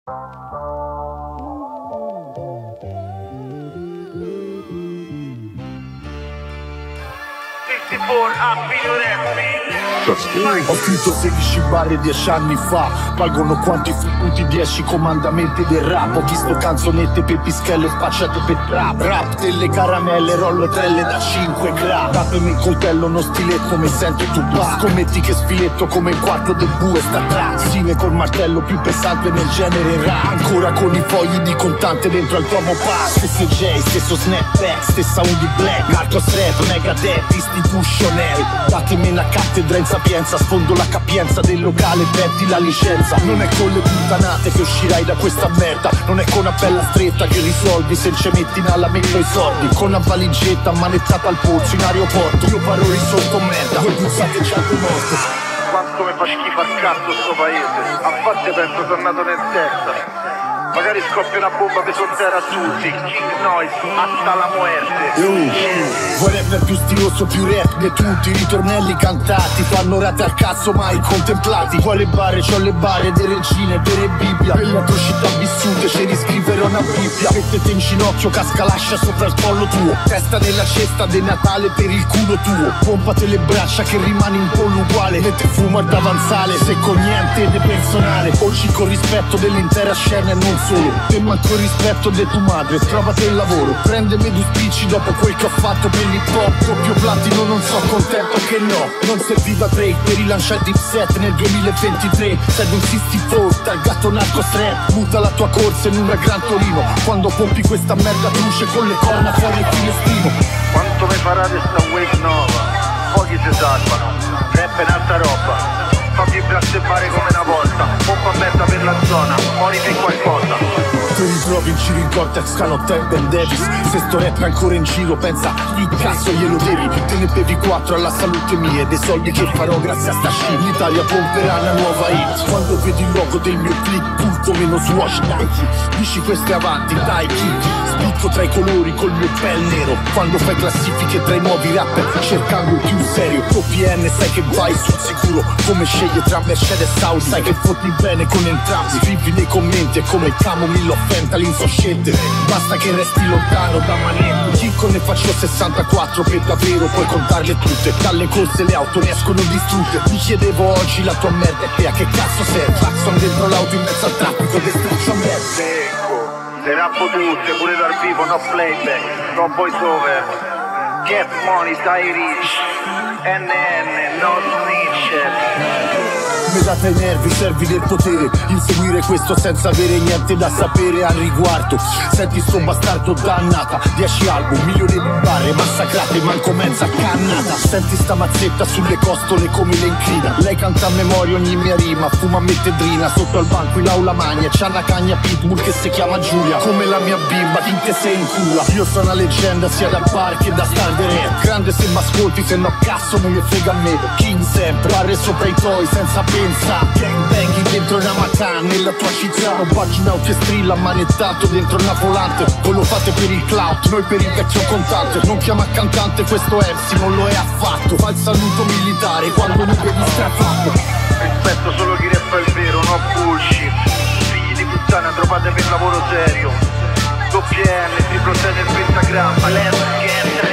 Ho scritto 16 barre 10 anni fa, valgono quanti fottuti 10 comandamenti del rap. Ho visto canzonette per pischelle spacciate per trap. Rap delle caramelle, rollo trelle da 5 gra. Datemi il coltello, uno stiletto, mi sento Tupac. Scommetti che sfiletto come il quarto del bue sta track. Stile col martello più pesante nel genere rap. Ancora con i fogli di contante dentro al Tomo Pass. Stesso J, stesso snapback, stessa Undi Black. Marcos Rap, Megadeth, Institutional. Datemi una cattedra in sapienza, sfondo la capienza del locale, perdi la licenza. Non è con le puttanate che uscirai da questa merda, non è con una bella stretta che risolvi se ci metti in allamento i soldi. Con una valigetta manettata al polso in aeroporto, io paroli sotto merda, voi puzzate già di morto. Quanto mi fa schifo al cazzo sto paese, a parte penso tornato nel Texas. Magari scoppia una bomba che sotterra tutti. King Noise, hasta la muerte. Vuoi rapper più stiloso, più rap di tutti. Ritornelli cantati, fanno rate al cazzo mai contemplati. Vuoi le barre, c'ho le barre delle regine, vere Bibbia. Per le atrocità vissute ci riscriverò una Bibbia. Mettete in ginocchio, casca lascia sopra il collo tuo. Testa nella cesta di Natale per il culo tuo. Pompate le braccia che rimani in pollo uguale. Mette fumo ad avanzale, se con niente di personale. Oggi con rispetto dell'intera scena e non solo. Te manco il rispetto di tua madre, trovate il lavoro. Prendemi due spicci dopo quel che ho fatto per l'hip hop. Doppio platino, non so contento che no. Non serviva Drake per rilanciare Deep Set nel 2023. Serve un 64, targato narco strap. Muta la tua corsa in un Gran Torino. Quando pompi questa merda truce con le corna fuori il finestrino. Quanto mi farà questa wave nova? Pochi si salvano, rap è un'altra roba. Fammi blasfemare come una volta. Pompa merda per la zona, muori per qualcosa. Ti ritrovi in giro in Cortex, Canotta e Ben Davis. Se sto rap ancora in giro pensa, il cazzo glielo devi. Te ne bevi 4 alla salute mia e dei soldi che farò grazie a sta shit. L'Italia pomperà una nuova hit. Quando vedi il logo del mio click, pulto meno swatch Nike. Dici queste avanti, dai kick. Spicco tra i colori col mio pel nero. Quando fai classifiche tra i nuovi rapper, cercando il più serio. OPN sai che vai sul sicuro. Come sceglie tra Mercedes e South, sai che fotti bene con entrambi. Scrivi nei commenti, è come il camomillo fenta l'insosciente. Basta che resti lontano da manetto. Chicco ne faccio 64 per davvero, puoi contarle tutte. Dalle corse le auto ne escono distrutte. Mi chiedevo oggi la tua merda è te a che cazzo serve? Claxon dentro l'auto in mezzo al traffico, destruccio a merda. Le rappo tutte, pure dal vivo, no playback, no voice over. Get money, stai rich. NN, no snitch. Mi date ai nervi, servi del potere. Inseguire questo senza avere niente da sapere al riguardo. Senti sto bastardo dannata. 10 album, milioni di barre massacrate, manco mezza cannata. Senti sta mazzetta sulle costole come le incrina. Lei canta a memoria ogni mia rima, fuma mettedrina sotto al banco in aula magna. C'ha una cagna pitbull che si chiama Giulia, come la mia bimba, chi te sei in culla. Io sono una leggenda sia da bar che da star de rap. Grande se m'ascolti, se no cazzo non mi frega a me. King sempre, barre sopra i tuoi senza pensa. Gangbanging dentro una macana nella tua città. Un pagina che strilla manettato dentro una volante. Voi lo fate per il clout, noi per il vecchio contante. Non chiama cantante questo MC, non lo è affatto. Fa il saluto militare quando mi vedi strafatto. Rispetto solo chi rappa il vero, no bullshit. Figli di puttana, trovate per lavoro serio. Doppie N, triplo 6 nel pentagramma, let's get